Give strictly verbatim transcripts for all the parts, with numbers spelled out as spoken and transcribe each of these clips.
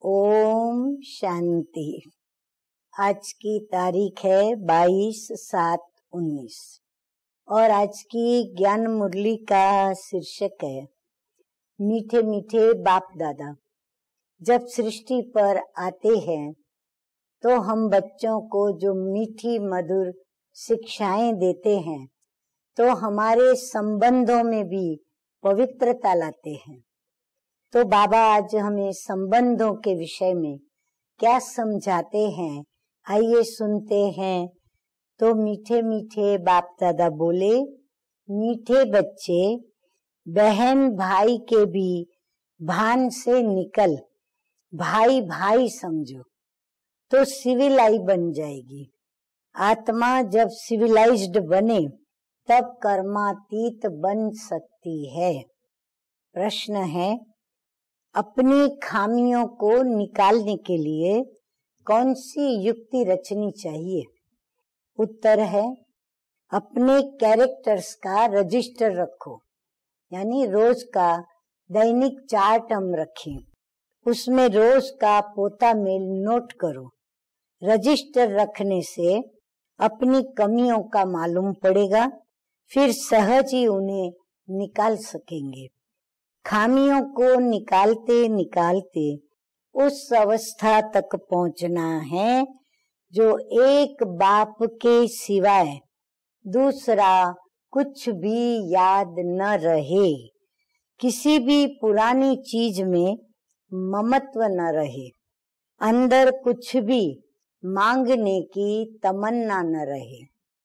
ओम शांति। आज की तारीख है बाईस सात उन्नीस और आज की ज्ञान मुरली का शीर्षक है मीठे मीठे बाप दादा। जब सृष्टि पर आते हैं तो हम बच्चों को जो मीठी मधुर शिक्षाएं देते हैं तो हमारे संबंधों में भी पवित्रता लाते हैं। तो बाबा आज हमें संबंधों के विषय में क्या समझाते हैं, आइए सुनते हैं। तो मीठे मीठे बाप दादा बोले, मीठे बच्चे बहन भाई के भी भान से निकल भाई भाई समझो तो सिविलाई बन जाएगी। आत्मा जब सिविलाइज्ड बने तब कर्मातीत बन सकती है। प्रश्न है, अपनी खामियों को निकालने के लिए कौन सी युक्ति रचनी चाहिए? उत्तर है, अपने कैरेक्टर्स का रजिस्टर रखो, यानी रोज का दैनिक चार्ट हम रखें, उसमें रोज का पोता मेल नोट करो। रजिस्टर रखने से अपनी कमियों का मालूम पड़ेगा, फिर सहज ही उन्हें निकाल सकेंगे। खामियों को निकालते निकालते उस अवस्था तक पहुंचना है जो एक बाप के सिवाय दूसरा कुछ भी याद न रहे, किसी भी पुरानी चीज में ममत्व न रहे, अंदर कुछ भी मांगने की तमन्ना न रहे।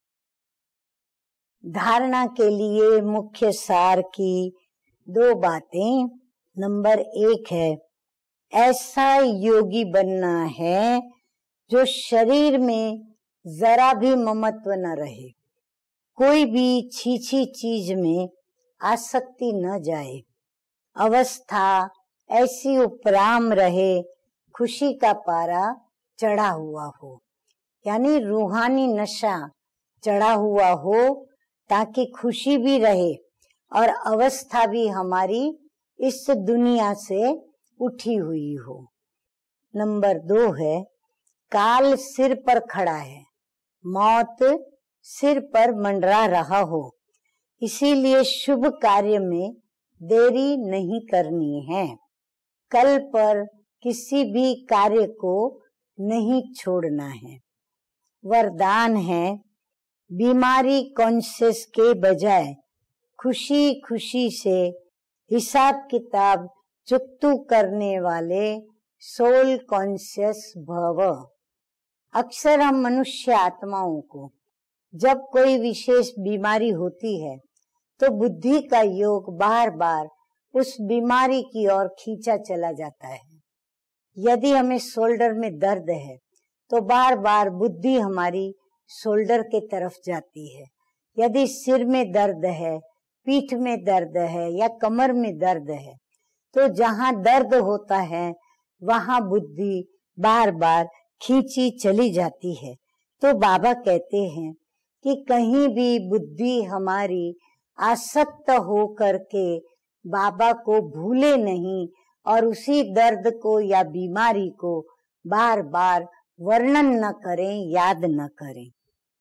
धारणा के लिए मुख्य सार की दो बातें। नंबर एक है, ऐसा योगी बनना है जो शरीर में जरा भी ममत्व न रहे, कोई भी छीछी चीज में आसक्ति न जाए, अवस्था ऐसी उपराम रहे, खुशी का पारा चढ़ा हुआ हो, यानी रूहानी नशा चढ़ा हुआ हो ताकि खुशी भी रहे और अवस्था भी हमारी इस दुनिया से उठी हुई हो। नंबर दो है, काल सिर पर खड़ा है, मौत सिर पर मंडरा रहा हो, इसीलिए शुभ कार्य में देरी नहीं करनी है। कल पर किसी भी कार्य को नहीं छोड़ना है। वरदान है, बीमारी कॉन्शियस के बजाय खुशी खुशी से हिसाब किताब चुकतू करने वाले सोल कॉन्शियस भव। अक्सर हम मनुष्य आत्माओं को जब कोई विशेष बीमारी होती है तो बुद्धि का योग बार बार उस बीमारी की ओर खींचा चला जाता है। यदि हमें शोल्डर में दर्द है तो बार बार बुद्धि हमारी शोल्डर के तरफ जाती है। यदि सिर में दर्द है, पीठ में दर्द है या कमर में दर्द है तो जहाँ दर्द होता है वहाँ बुद्धि बार बार खींची चली जाती है। तो बाबा कहते हैं कि कहीं भी बुद्धि हमारी आसक्त हो करके बाबा को भूले नहीं और उसी दर्द को या बीमारी को बार बार वर्णन न करें, याद न करें।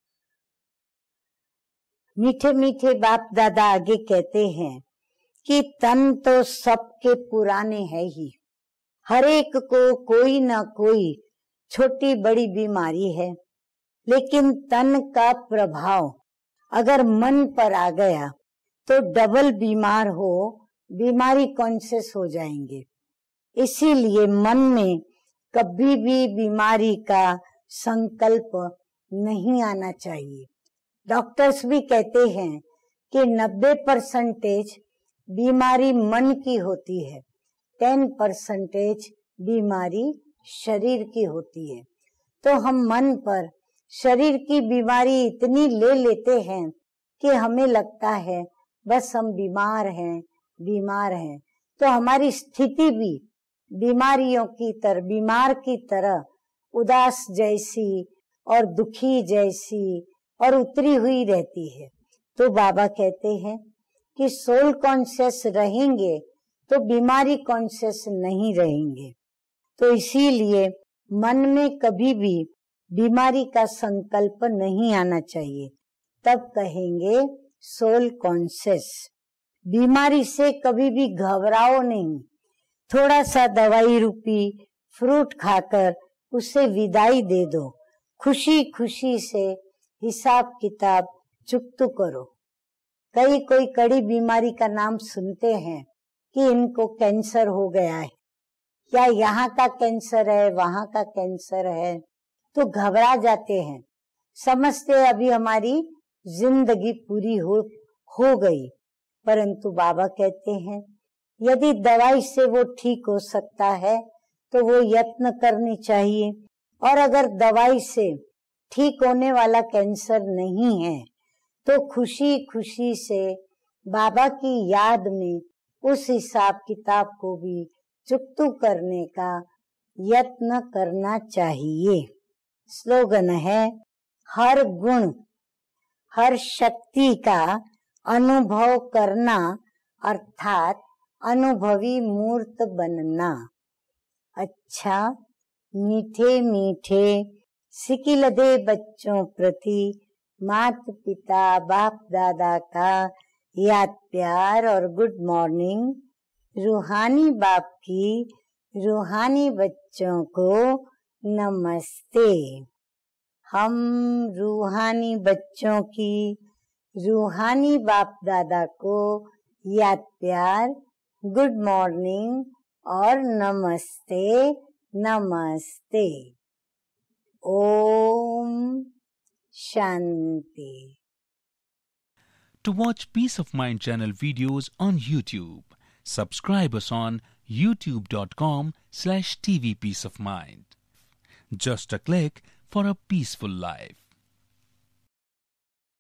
मीठे मीठे बाप दादा आगे कहते हैं कि तन तो सबके पुराने है ही, हर एक को कोई ना कोई छोटी बड़ी बीमारी है, लेकिन तन का प्रभाव अगर मन पर आ गया तो डबल बीमार हो, बीमारी कॉन्शियस हो जाएंगे। इसीलिए मन में कभी भी बीमारी का संकल्प नहीं आना चाहिए। डॉक्टर्स भी कहते हैं कि नब्बे परसेंटेज बीमारी मन की होती है, टेन परसेंटेज बीमारी शरीर की होती है। तो हम मन पर शरीर की बीमारी इतनी ले लेते हैं कि हमें लगता है बस हम बीमार हैं बीमार हैं। तो हमारी स्थिति भी बीमारियों की तरह बीमार की तरह उदास जैसी और दुखी जैसी और उतरी हुई रहती है। तो बाबा कहते हैं कि सोल कॉन्शियस रहेंगे तो बीमारी कॉन्शियस नहीं रहेंगे। तो इसीलिए मन में कभी भी बीमारी का संकल्प नहीं आना चाहिए। तब कहेंगे सोल कॉन्शियस। बीमारी से कभी भी घबराओ नहीं। थोड़ा सा दवाई रूपी फ्रूट खाकर उसे विदाई दे दो। खुशी खुशी से हिसाब किताब चुकता करो। कई कोई कड़ी बीमारी का नाम सुनते हैं कि इनको कैंसर हो गया है, क्या यहाँ का कैंसर है, वहां का कैंसर है, तो घबरा जाते हैं, समझते अभी हमारी जिंदगी पूरी हो हो गई। परंतु बाबा कहते हैं यदि दवाई से वो ठीक हो सकता है तो वो यत्न करनी चाहिए, और अगर दवाई से ठीक होने वाला कैंसर नहीं है तो खुशी खुशी से बाबा की याद में उस हिसाब किताब को भी चुकता करने का यत्न करना चाहिए। स्लोगन है हर गुण हर शक्ति का अनुभव करना, अर्थात अनुभवी मूर्त बनना। अच्छा मीठे मीठे सिकिलदे बच्चों प्रति मात पिता बाप दादा का याद प्यार और गुड मॉर्निंग। रूहानी बाप की रूहानी बच्चों को नमस्ते। हम रूहानी बच्चों की रूहानी बाप दादा को याद प्यार, गुड मॉर्निंग और नमस्ते नमस्ते। Om Shanti. To watch Peace of Mind channel videos on YouTube, subscribe us on youtube dot com slash T V Peace of Mind. Just a click for a peaceful life.